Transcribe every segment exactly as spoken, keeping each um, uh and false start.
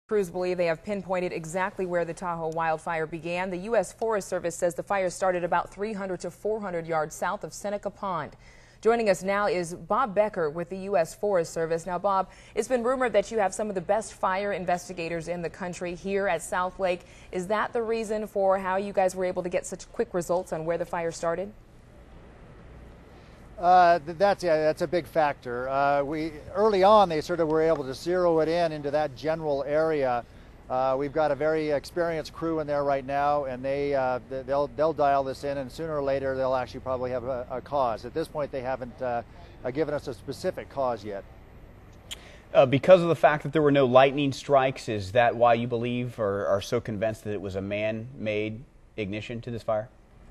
Crews believe they have pinpointed exactly where the Tahoe wildfire began. The U S Forest Service says the fire started about three hundred to four hundred yards south of Seneca Pond. Joining us now is Bob Becker with the U S Forest Service. Now, Bob, it's been rumored that you have some of the best fire investigators in the country here at South Lake. Is that the reason for how you guys were able to get such quick results on where the fire started? Uh, that's yeah, that's a big factor. Uh, we early on they sort of were able to zero it in into that general area. Uh, we've got a very experienced crew in there right now, and they uh, they'll they'll dial this in, and sooner or later they'll actually probably have a, a cause. At this point, they haven't uh, given us a specific cause yet. Uh, because of the fact that there were no lightning strikes, is that why you believe or are so convinced that it was a man-made ignition to this fire?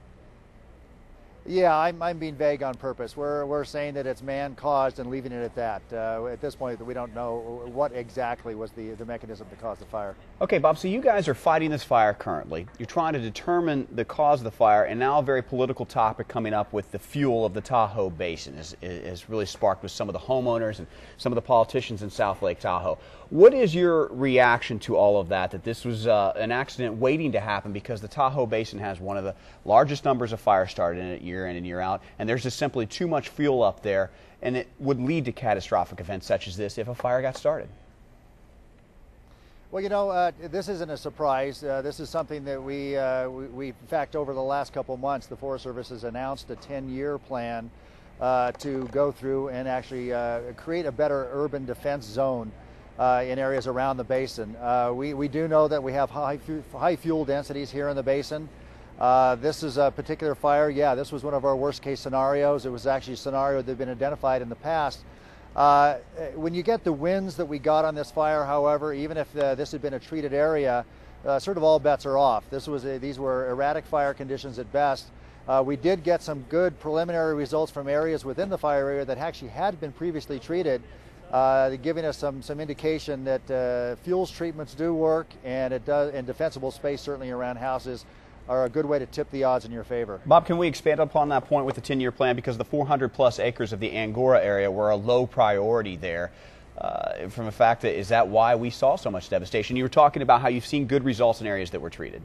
Yeah, I'm, I'm being vague on purpose. We're, we're saying that it's man-caused and leaving it at that. Uh, at this point, we don't know what exactly was the, the mechanism to cause the fire. Okay, Bob, so you guys are fighting this fire currently. You're trying to determine the cause of the fire, and now a very political topic coming up with the fuel of the Tahoe Basin is, is really sparked with some of the homeowners and some of the politicians in South Lake Tahoe. What is your reaction to all of that, that this was uh, an accident waiting to happen because the Tahoe Basin has one of the largest numbers of fires started in it year in and year out, and there's just simply too much fuel up there, and it would lead to catastrophic events such as this if a fire got started? Well, you know, uh, this isn't a surprise. Uh, this is something that we, uh, we, we, in fact, over the last couple months, the Forest Service has announced a ten-year plan uh, to go through and actually uh, create a better urban defense zone uh, in areas around the basin. Uh, we, we do know that we have high, high fuel densities here in the basin. Uh, this is a particular fire. Yeah, this was one of our worst case scenarios. It was actually a scenario that had been identified in the past. Uh, when you get the winds that we got on this fire, however, even if uh, this had been a treated area, uh, sort of all bets are off. This was a, these were erratic fire conditions at best. Uh, we did get some good preliminary results from areas within the fire area that actually had been previously treated, uh, giving us some some indication that uh, fuels treatments do work, and it does, and defensible space certainly around houses are a good way to tip the odds in your favor. Bob, can we expand upon that point with the ten-year plan, because the four hundred plus acres of the Angora area were a low priority there. Uh, from the fact that, is that why we saw so much devastation? You were talking about how you've seen good results in areas that were treated.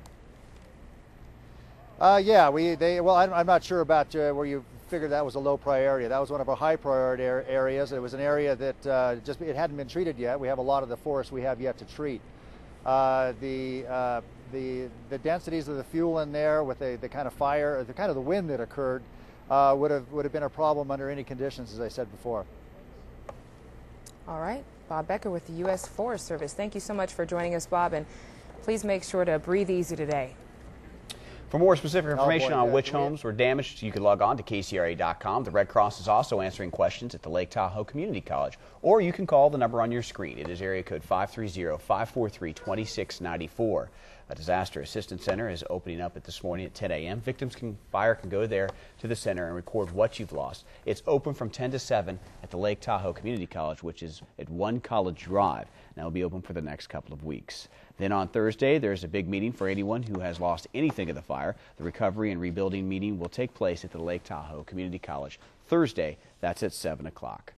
Uh, yeah, we they well, I'm, I'm not sure about uh, where you figured that was a low priority. That was one of our high priority areas. It was an area that uh, just it hadn't been treated yet. We have a lot of the forests we have yet to treat. Uh, the uh, the the densities of the fuel in there with the, the kind of fire, the kind of the wind that occurred, uh, would have would have been a problem under any conditions, as I said before. All right, Bob Becker with the U S Forest Service. Thank you so much for joining us, Bob, and please make sure to breathe easy today. For more specific information oh boy, on yeah, which yeah. homes were damaged, you can log on to K C R A dot com. The Red Cross is also answering questions at the Lake Tahoe Community College, or you can call the number on your screen. It is area code five three zero, five four three, two six nine four. A disaster assistance center is opening up at this morning at ten A M Victims can fire can go there to the center and record what you've lost. It's open from ten to seven at the Lake Tahoe Community College, which is at One College Drive. Now it'll be open for the next couple of weeks. Then on Thursday, there's a big meeting for anyone who has lost anything of the fire. The recovery and rebuilding meeting will take place at the Lake Tahoe Community College Thursday. That's at seven o'clock.